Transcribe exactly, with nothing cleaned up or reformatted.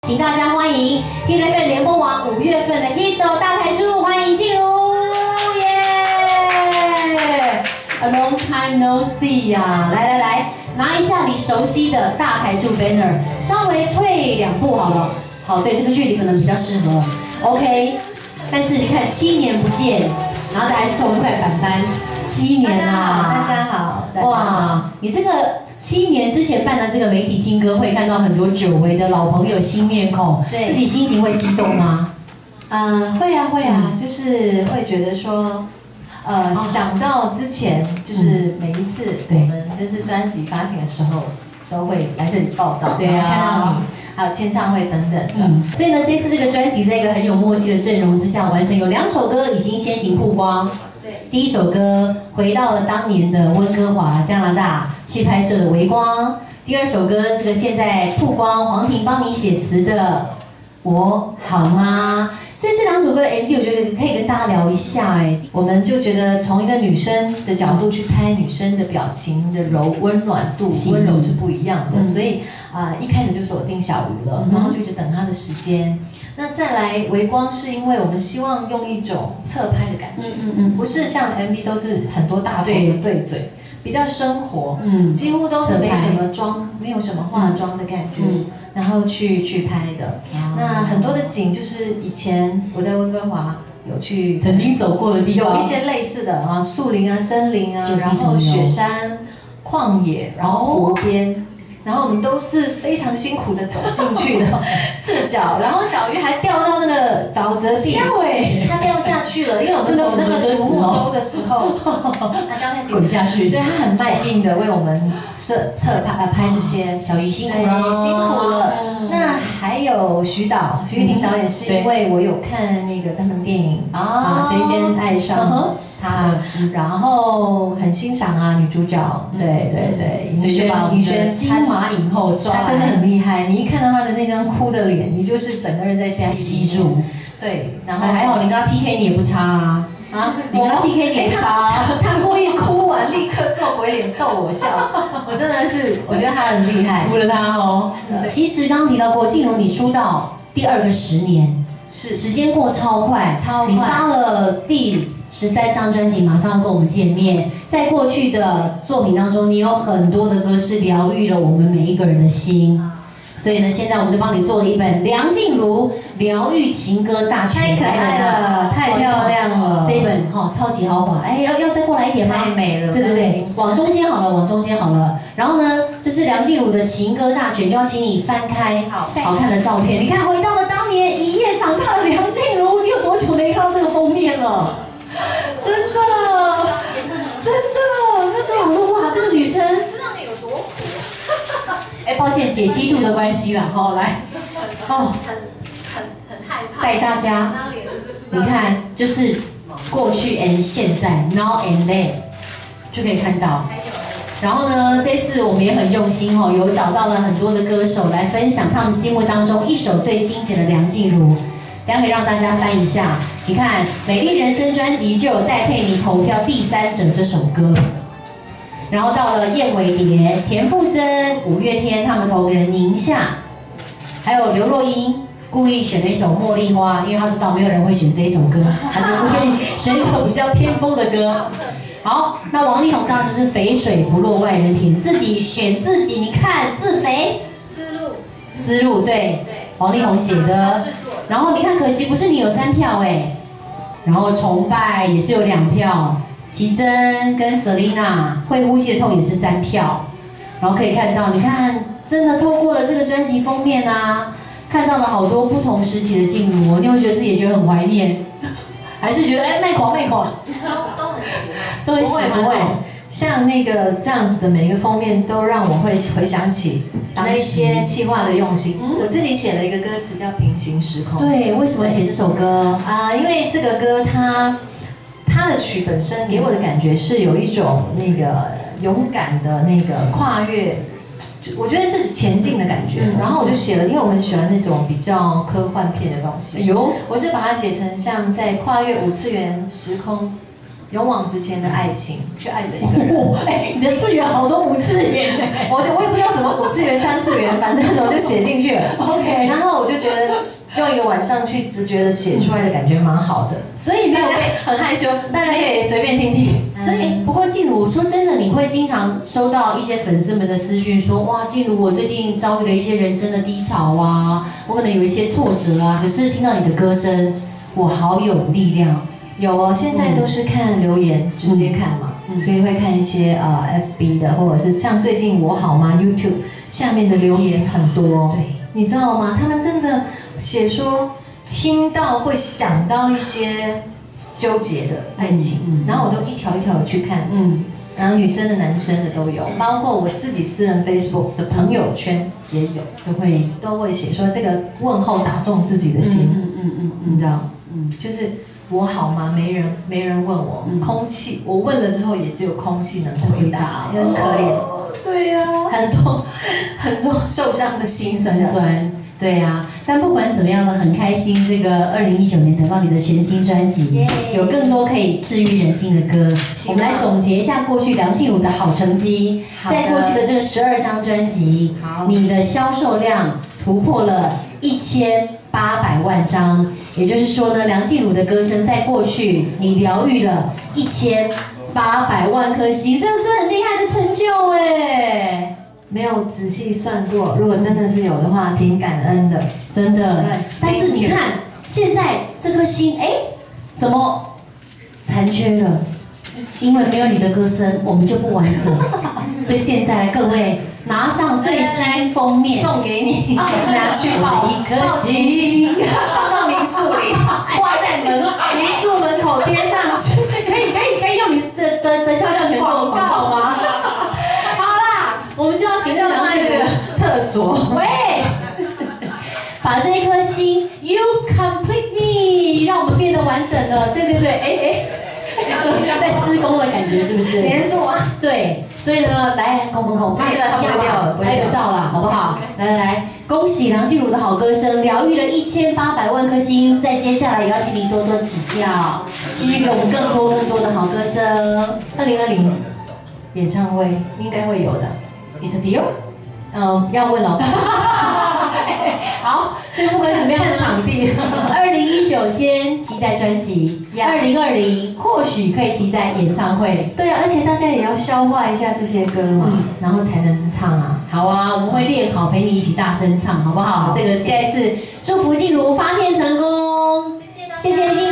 请大家欢迎 Hit F M 联播网五月份的 Hit 大台柱，欢迎静茹，耶 ！A long time no see 呀、啊，来来来，拿一下你熟悉的大台柱 banner， 稍微退两步好了。好，对，这个距离可能比较适合。OK， 但是你看七年不见，然后还是同一块板板，七年啦！ 大家好，大家好， 哇，你这个七年之前办的这个媒体听歌会，看到很多久违的老朋友、新面孔， 对， 自己心情会激动吗？ 呃，会啊，会啊，就是会觉得说，呃，想到之前就是每一次我们就是专辑发行的时候，都会来这里报道， 对啊， 看到你，还有签唱会等等的。 嗯，所以呢，这次这个专辑在一个很有默契的阵容之下完成，有两首歌已经先行曝光。对，第一首歌回到了当年的温哥华，加拿大去拍摄的《微光》。第二首歌这个现在曝光，黄婷帮你写词的。我好吗？所以这两首歌的 M V， 我觉得可以跟大家聊一下。哎， 我们就觉得从一个女生的角度去拍女生的表情的柔温暖度、温柔是不一样的，嗯、所以啊、呃，一开始就锁定小鱼了，嗯、然后就一直等她的时间。那再来微光，是因为我们希望用一种侧拍的感觉，嗯嗯不是像 M V 都是很多大头的对嘴。比较生活，嗯，几乎都是没什么妆，没有什么化妆的感觉，嗯、然后去去拍的。哦、那很多的景就是以前我在温哥华有去曾经走过的地方， 有一些类似的啊，树林啊、森林啊，然后雪山、旷野，然后湖边。然后我们都是非常辛苦的走进去的，赤脚，然后小鱼还掉到那个沼泽地，它掉下去了，因为我们走那个独木舟的时候，它掉下去， 滚下去， 对，它很卖力的为我们摄侧拍呃拍这些， 小鱼辛苦了， 辛苦了。那还有徐导，徐玉婷导演是因为我有看那个他们电影啊，谁先爱上。他，然后很欣赏啊，女主角，对对对， 所以就把尹轩金马影后抓来， 她真的很厉害。你一看到她的那张哭的脸，你就是整个人在家吸住。 对，然后还好你跟他 P K 你也不差啊，啊，你跟他 P K 你也不差， 他故意哭完立刻做鬼脸逗我笑，我真的是，我觉得他很厉害， 服了他哦。其实刚刚提到过，静茹你出道第二个十年， 是时间过超快， 超快， 你发了第十三张专辑，马上要跟我们见面。在过去的作品当中，你有很多的歌是疗愈了我们每一个人的心。所以呢，现在我们就帮你做了一本梁静茹疗愈情歌大全， 太可爱了，太漂亮了。 这一本哈、哦、超级豪华，哎，要要再过来一点吗？ 太美了。 对对对，往中间好了，往中间好了。然后呢，这是梁静茹的情歌大全，就要请你翻开好好看的照片。你看，回到了当年一夜长大的梁静茹，你有多久没看到这个封面了？真的，真的，那时候我说哇，这个女生不知道你有多苦。哎，抱歉，解析度的关系啦，好来，哦，很很很害怕，带大家，你看，就是过去 and 现在 ，now and then， 就可以看到。然后呢，这次我们也很用心哦，有找到了很多的歌手来分享他们心目当中一首最经典的梁静茹。等下可以让大家翻一下，你看《美丽人生》专辑就有戴佩妮投票第三者这首歌，然后到了燕尾蝶、田馥甄、五月天他们投给了宁夏，还有刘若英故意选了一首《茉莉花》，因为他知道没有人会选这一首歌，他就故意选一首比较偏锋的歌。好，那王力宏当然就是肥水不落外人田，自己选自己，你看自肥。思路，思路对，王力宏写的。然后你看，可惜不是你有三票哎，然后崇拜也是有两票，奇珍跟 Selina 会呼吸的痛也是三票，然后可以看到，你看真的透过了这个专辑封面啊，看到了好多不同时期的静茹，你会觉得自己也觉得很怀念，还是觉得哎卖狂卖狂， 都都很喜欢， 都很喜欢， 不会。像那个这样子的每一个封面，都让我会回想起那些企划的用心。嗯、我自己写了一个歌词叫《平行时空》。 对，为什么写这首歌啊、呃？因为这个歌它它的曲本身给我的感觉是有一种那个勇敢的那个跨越，我觉得是前进的感觉。嗯、然后我就写了，因为我很喜欢那种比较科幻片的东西。有，我是把它写成像在跨越五次元时空。 勇往直前的爱情，去爱着一个人。 哎，你的次元好多无次元， 我就我也不知道什么五次元、三次元，反正我就写进去了。 OK， 然后我就觉得用一个晚上去直觉的写出来的感觉蛮好的， 所以没有很害羞，大家可以随便听听。 所以不过静茹说真的，你会经常收到一些粉丝们的私讯说，哇，静茹我最近遭遇了一些人生的低潮啊，我可能有一些挫折啊，可是听到你的歌声，我好有力量。 有哦，现在都是看留言，直接看嘛，嗯、所以会看一些呃 F B 的，或者是像最近我好吗 YouTube 下面的留言很多，对，你知道吗？他们真的写说听到会想到一些纠结的爱情，嗯嗯、然后我都一条一条的去看，嗯，然后女生的、男生的都有，包括我自己私人 Facebook 的朋友圈也有，都会都会写说这个问候打中自己的心，嗯嗯嗯嗯，你知道，嗯，就是。我好吗？没人，没人问我。嗯、空气，我问了之后，也只有空气能回答，也很可怜。 哦、对呀、啊， 很多很多受伤的心酸酸。对呀、啊，但不管怎么样呢，很开心。这个二零一九年得到你的全新专辑， yeah, 有更多可以治愈人心的歌。我们来总结一下过去梁静茹的好成绩，在过去的这十二张专辑，你的销售量突破了一千八百万张。也就是说呢，梁静茹的歌声在过去，你疗愈了一千八百万颗心，这是很厉害的成就哎。 没有仔细算过，如果真的是有的话，挺感恩的， 真的。但是你看，现在这颗心，哎，怎么残缺了？因为没有你的歌声，我们就不完整。所以现在各位。拿上最新封面， 送给你，拿去抱一颗心， 放到民宿里，挂在门民宿门口贴上去。 可以可以可以用你的的的肖像权做广告吗？好啦，我们就要请这个放在那个厕所。 喂，把这一颗心 ，You complete me， 让我们变得完整了。对对对，哎哎。在施工的感觉是不是？ 连住啊！ 对，所以呢，来，空空空， 拍了，它不会掉了， 拍个照啦，好不好？来来来，恭喜梁静茹的好歌声，疗愈了一千八百万颗心。在接下来也要请你多多指教，继续给我们更多更多的好歌声。 二零二零演唱会应该会有的 ，It's a deal。 嗯，要问老板。 好，所以不管怎么样， 看场地。 二零一九先期待专辑，二零二零或许可以期待演唱会。 对啊，而且大家也要消化一下这些歌嘛，嗯、然后才能唱啊。 好啊，我们会练好，陪你一起大声唱，好不好？好这个再一次祝福静茹发片成功，谢谢，谢谢静茹。